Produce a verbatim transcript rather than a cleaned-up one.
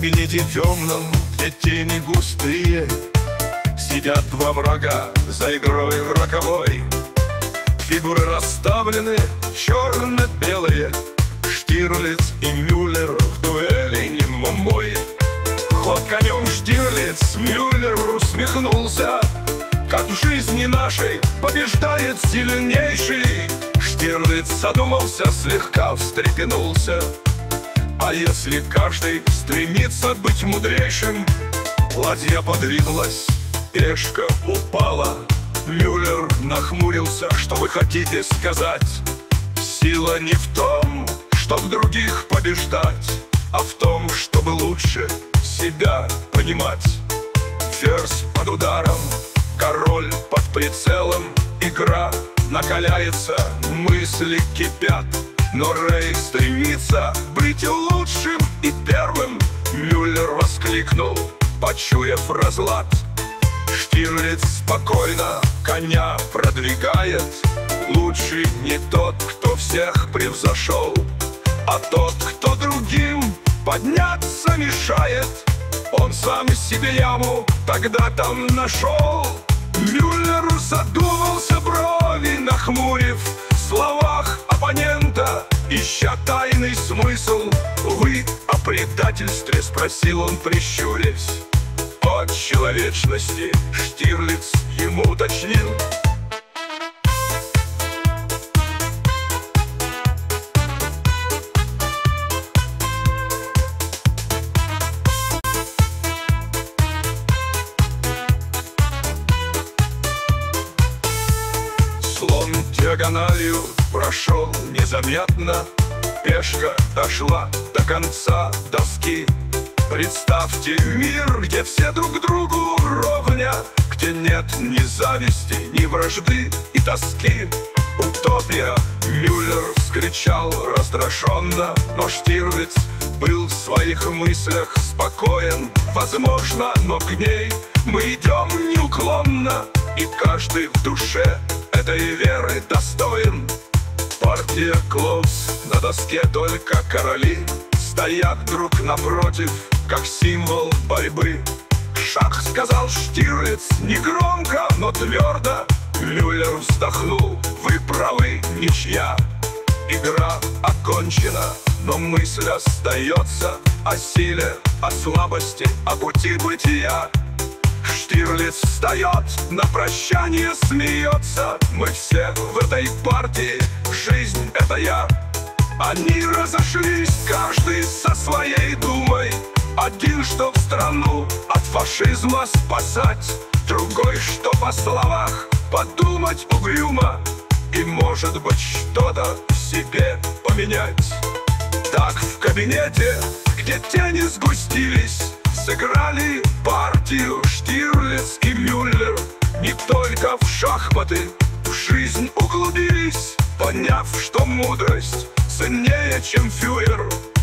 кабинете темном, где тени густые, сидят два врага за игрой роковой. Фигуры расставлены черно-белые, Штирлиц и Мюллер в дуэли немой. Ход конем Штирлиц, Мюллер усмехнулся: как в жизни нашей побеждает сильнейший. Штирлиц задумался, слегка встрепенулся: а если каждый стремится быть мудрейшим? Ладья подвинулась, пешка упала. Мюллер нахмурился: что вы хотите сказать? Сила не в том, чтоб других побеждать, а в том, чтобы лучше себя понимать. Ферзь под ударом, король под прицелом, игра накаляется, мысли кипят. Но Рей стремится быть лучшим и первым. Мюллер воскликнул, почуяв разлад: Штирлиц спокойно коня продвигает. Лучший не тот, кто всех превзошел, а тот, кто другим подняться мешает. Он сам себе яму тогда там нашел. Мюллер задумался, брови нахмурив, в словах оппонента ища тайный смысл. «Вы о предательстве?» — спросил он, прищурясь. «О человечности», — Штирлиц ему уточнил. Слон диагональю прошел незаметно, пешка дошла до конца доски. Представьте мир, где все друг другу ровня, где нет ни зависти, ни вражды и тоски. Утопия! Мюллер вскричал раздраженно, но Штирлиц был в своих мыслях спокоен. Возможно, но к ней мы идем неуклонно, и каждый в душе этой веры достоин. Партия клоус, на доске только короли стоят друг напротив, как символ борьбы. «Шах!» — сказал Штирлиц, негромко, но твердо. Мюллер вздохнул: вы правы, ничья. Игра окончена, но мысль остается о силе, о слабости, о пути бытия. Штирлиц встает, на прощание смеется: мы все в этой партии, жизнь — это я. Они разошлись, каждый со своей думой. Один, чтоб страну от фашизма спасать, другой, что по словах подумать угрюмо и, может быть, что-то в себе поменять. Так в кабинете, где тени сгустились, сыграли партию Штирлиц и Мюллер. Не только в шахматы, в жизнь углубились, поняв, что мудрость ценнее, чем фюрер.